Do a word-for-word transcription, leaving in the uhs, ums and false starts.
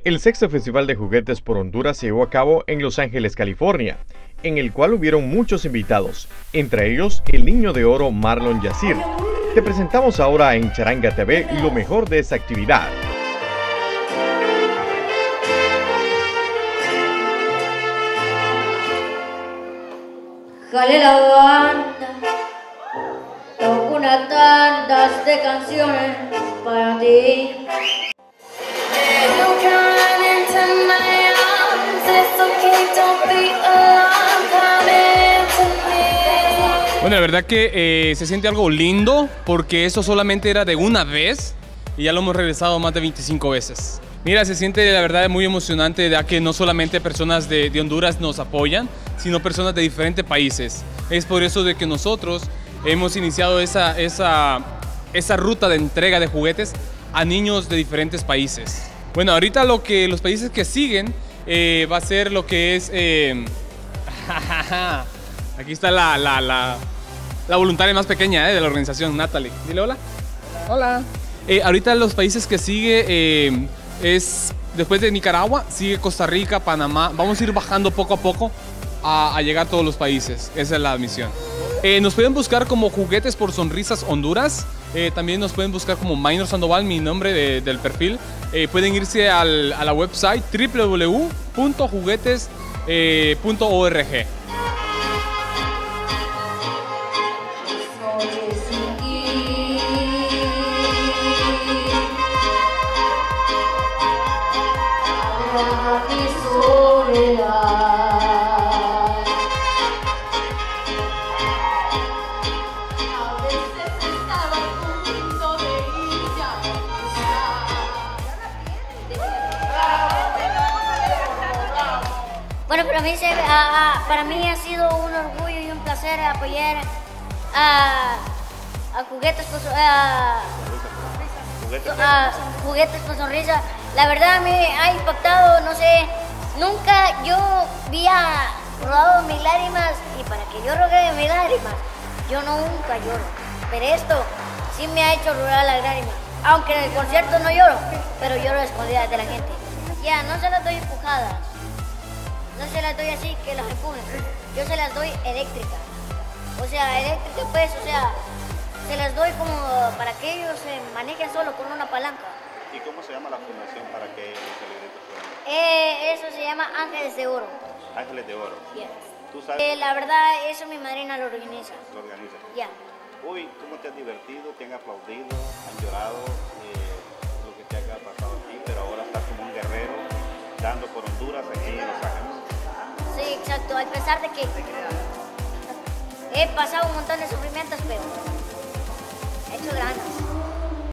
El sexto Festival de Juguetes por Honduras se llevó a cabo en Los Ángeles, California, en el cual hubieron muchos invitados, entre ellos el niño de oro Marlon Yacir. Te presentamos ahora en Charanga T V lo mejor de esta actividad. Jale la banda, toco unas tandas de canciones para ti. Bueno, la verdad que eh, se siente algo lindo porque eso solamente era de una vez y ya lo hemos regresado más de veinticinco veces. Mira, se siente la verdad muy emocionante ya que no solamente personas de, de Honduras nos apoyan, sino personas de diferentes países. Es por eso de que nosotros hemos iniciado esa, esa, esa ruta de entrega de juguetes a niños de diferentes países. Bueno, ahorita lo que, los países que siguen eh, va a ser lo que es... Eh, aquí está la, la, la, la voluntaria más pequeña eh, de la organización, Natalie. Dile hola. Hola. Eh, ahorita los países que sigue eh, es, después de Nicaragua, sigue Costa Rica, Panamá. Vamos a ir bajando poco a poco a, a llegar a todos los países. Esa es la misión. Eh, nos pueden buscar como Juguetes por Sonrisas Honduras. Eh, también nos pueden buscar como Minor Sandoval, mi nombre de, del perfil. Eh, pueden irse al, a la website w w w punto juguetes punto org. Bueno, para mí, se, a, a, para mí ha sido un orgullo y un placer apoyar a, a Juguetes por a, a Juguetes por Sonrisa. La verdad me ha impactado, no sé, nunca yo había rodado mis lágrimas y para que yo rogue mis lágrimas, yo no nunca lloro. Pero esto sí me ha hecho rodar las lágrimas. Aunque en el concierto no lloro, pero lloro escondidas de la gente. Ya, no se las doy empujadas. No se las doy así que las empujen, yo se las doy eléctricas. O sea, eléctricas pues, o sea, se las doy como para que ellos se manejen solo con una palanca. ¿Y cómo se llama la fundación para que ellos se les dé? Eh, eso se llama Ángeles de Oro. Ángeles de Oro. Yeah. ¿Tú sabes? Eh, la verdad, eso mi madrina lo organiza. Lo organiza. Ya. Yeah. Uy, ¿cómo te has divertido? ¿Te han aplaudido? ¿Han llorado? Eh, lo que te haya pasado aquí, pero ahora estás como un guerrero dando por Honduras aquí en Los Ángeles. Sí, exacto, a pesar de que he pasado un montón de sufrimientos, pero